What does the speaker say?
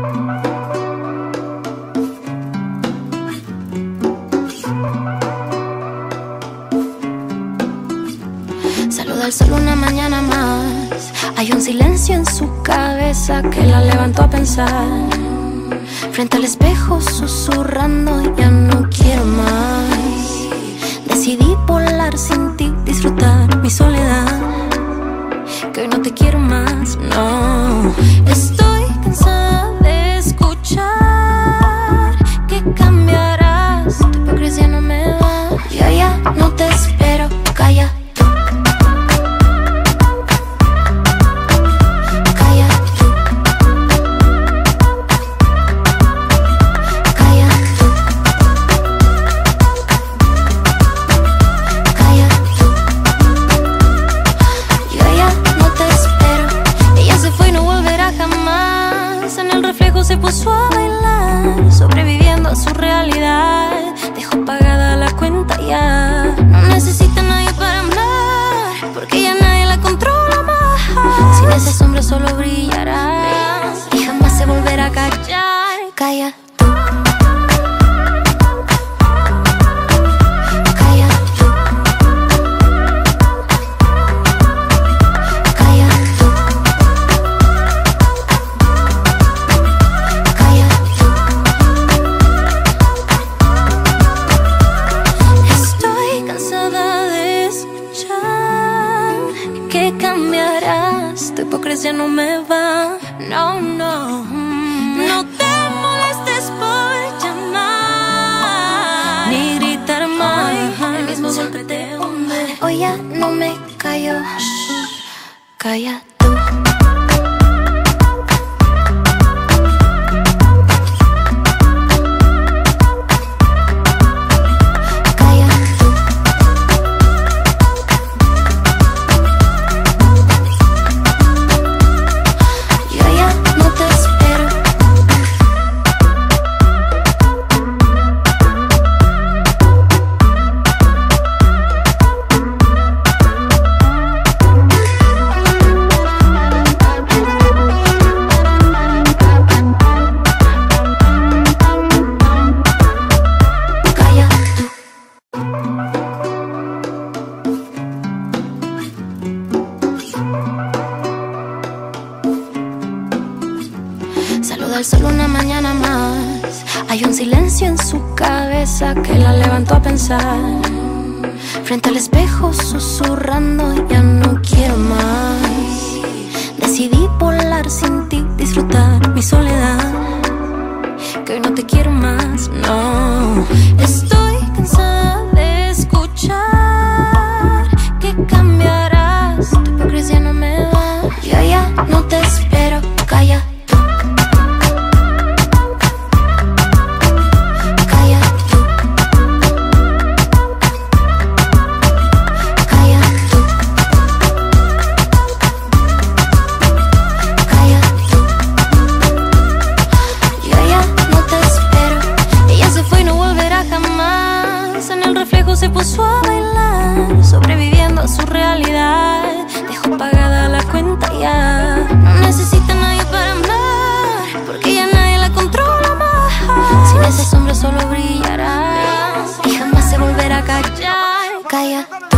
Saluda al sol una mañana más. Hay un silencio en su cabeza que la levantó a pensar. Frente al espejo susurrando, ya no quiero más. Decidí volar sin ti, disfrutar mi soledad. Que hoy no te quiero más, no. Estoy cansada de escuchar que cambiarás. Tu hipocresía no me va. Yo ya no te espero, calla. Se puso a bailar, sobreviviendo a su realidad. Dejó pagada la cuenta ya. No necesita a nadie para amar, porque ya nadie la controla más. Sin esa sombra solo brillará y jamás se volverá a callar. Calla. Que cambiarás, tu hipocresía no me va. No, no, no te molestes por llamar ni gritar más. El mismo golpe te hunde. Hoy ya no me callo. Calla tú. Saluda al sol una mañana más. Hay un silencio en su cabeza que la levantó a pensar. Frente al espejo susurrando, ya no quiero más. Decidí volar sin ti, disfrutar mi soledad. Que hoy no te quiero más, no. Estoy cansada de escuchar que cambiarás. Tu hipocresía no me va. Yo ya no te espero, calla. Se puso a bailar, sobreviviendo a su realidad. Dejó pagada la cuenta ya. No necesita a nadie para amar, porque ya nadie la controla más. Sin esa sombra solo brillará y jamás se volverá a callar. Calla.